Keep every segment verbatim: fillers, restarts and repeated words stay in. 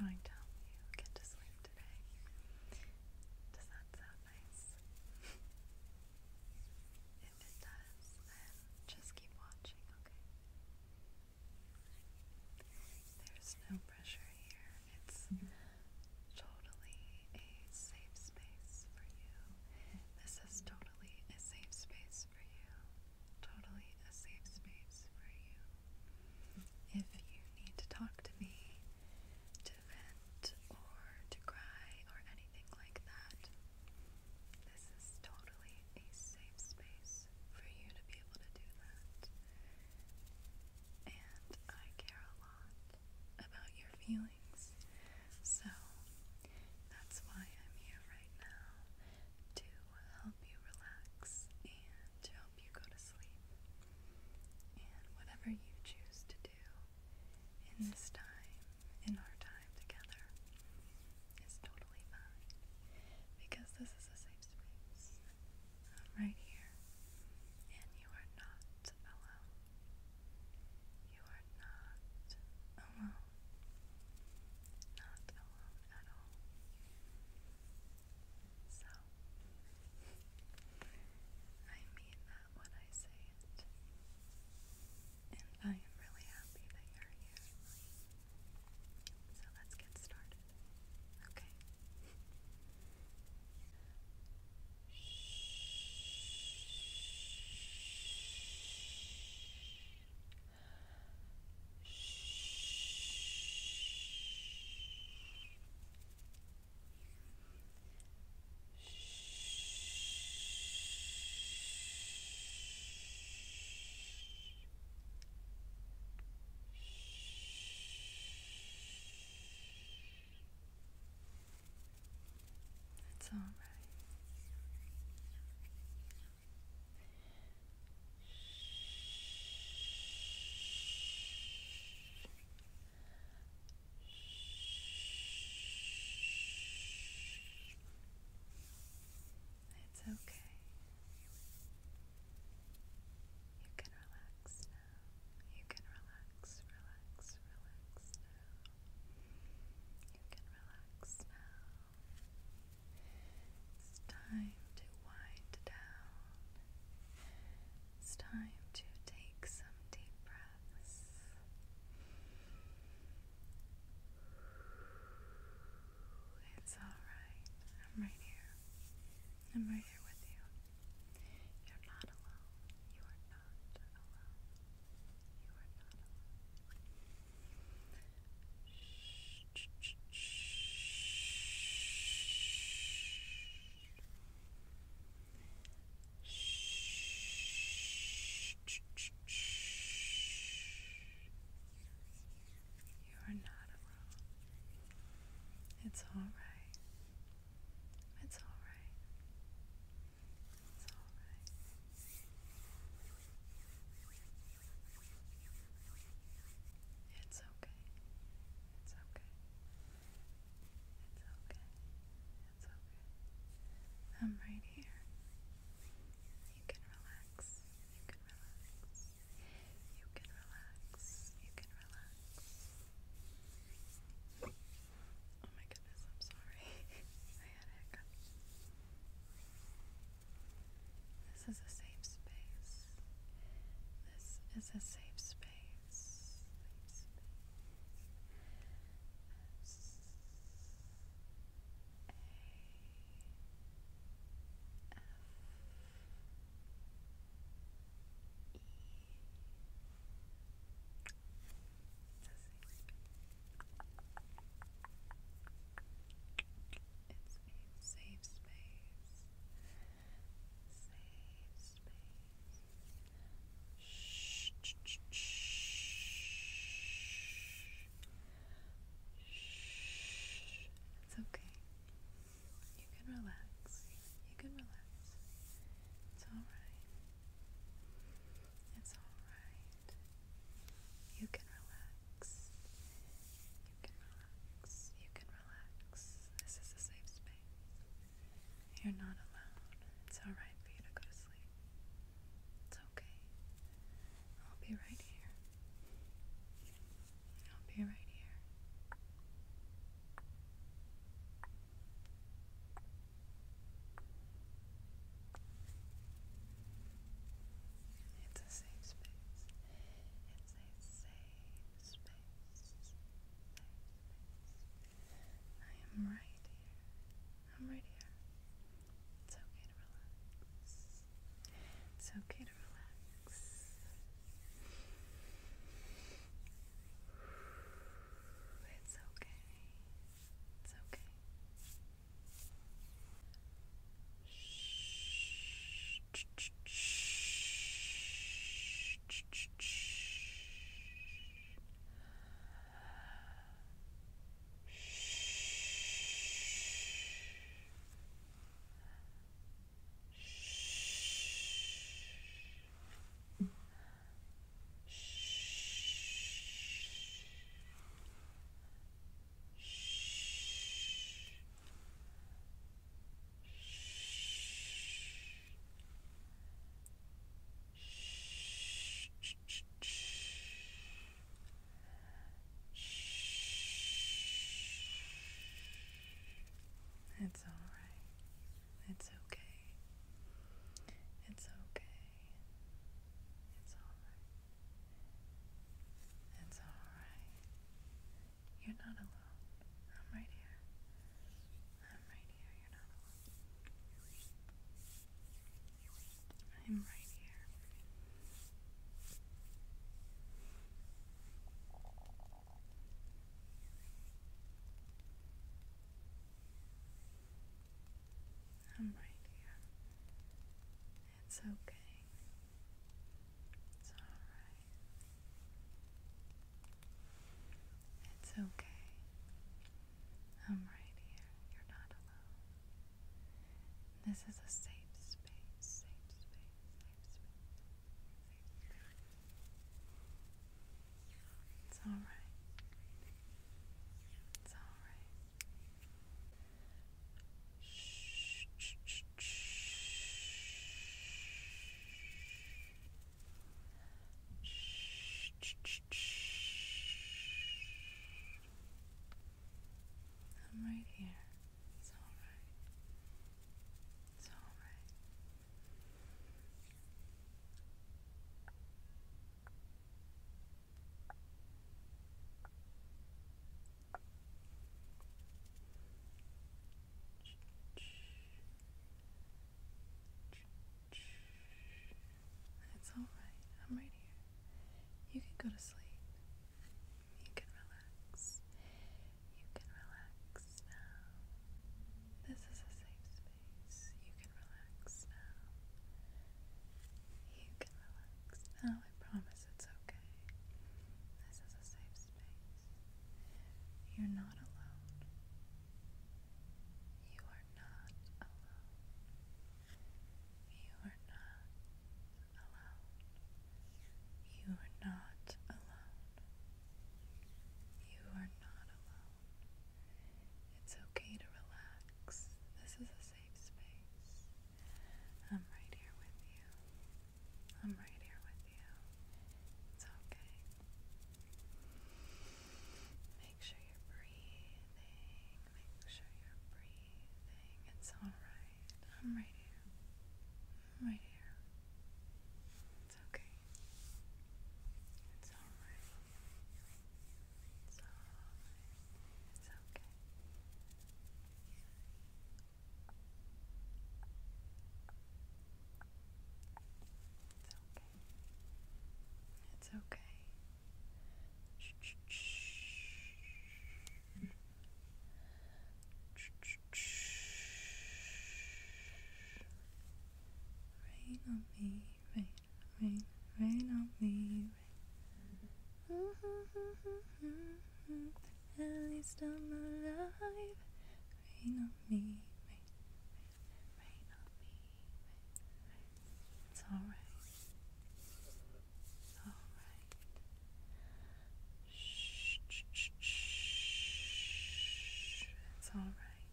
trying to help you get to sleep today. Does that sound nice? If it does, then just keep watching, okay? There's no pressure here. It's totally a safe space for you. This is totally a safe space for you. Totally a safe space for you. If you need to talk to me, to vent, or to cry, or anything like that, this is totally a safe space for you to be able to do that. And I care a lot about your feelings, so that's why I'm here right now, to help you relax and to help you go to sleep. And whatever you choose to do in this time, in our time together, is totally fine, because this is a safe space. I'm right here, and you are not alone. You are not alone. Not alone at all. So, I mean that when I say it. And I am really happy that you're here. So let's get started. Okay? It's all right. It's okay. You can relax now. You can relax, relax, relax now. You can relax now. It's time to wind down. It's time to take some deep breaths. It's alright. I'm right here. I'm right here with you. You're not alone. You are not alone. You are not alone. Shh, shh, shh, You are not alone. It's alright. It's alright. It's alright. It's okay. It's okay. It's okay. It's okay. I'm right here. You can relax. You can relax. You can relax. You can relax. Oh my goodness, I'm sorry. I had a hiccup. This is a safe space. This is a safe space. Safe space. S A F E. It's a safe space. Safe space. Shh, shh, shh, shh. Shh. It's okay. You can relax. You can relax. It's alright. It's alright. You can relax. You can relax. You can relax. This is a safe space. You're not alone. It's alright for you to go to sleep. It's okay. I'll be right here. I'll be right here. It's alright. It's okay. It's okay. It's alright. It's alright. You're not alone. I'm right here. I'm right here. You're not alone. I'm right here. I'm right here. It's okay. It's alright. It's okay. I'm right here. You're not alone. This is a safe space. Safe space. Safe space. Safe space. It's alright. It's alright. Shh, shh, shh, I'm right here. It's alright. It's alright. It's alright. I'm right here. You can go to sleep. You can relax. You can relax now. This is a safe space. You can relax now. You can relax now. I promise it's okay. This is a safe space. You're not alone. You are not alone. You are not alone. You are not alone. You are not alone. It's okay to relax. This is a safe space. I'm right here with you. I'm right here with you. It's okay. Make sure you're breathing. Make sure you're breathing. It's alright. I'm right here. I'm right here. It's okay. It's alright. It's alright. It's okay. It's okay. It's okay. Shh, shh, shh. Shh, shh, shh. Rain on me, rain, rain, rain on me, rain. At least I'm alive. Rain on me, rain, rain, rain on me, rain, rain. It's alright. It's alright. Shh, shh, shh, shh. It's alright.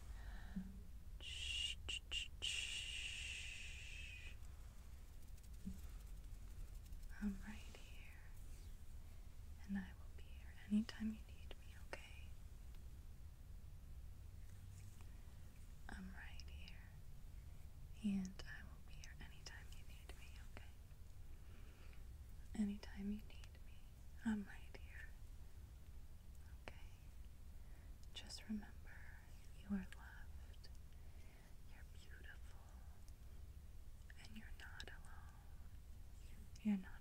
Shh, shh, shh, shh. I'm right here, and I will be here anytime you need me, okay? I'm right here, and I will be here anytime you need me, okay? Anytime you need me, I'm right here, okay? Just remember, you are loved, you're beautiful, and you're not alone. You're not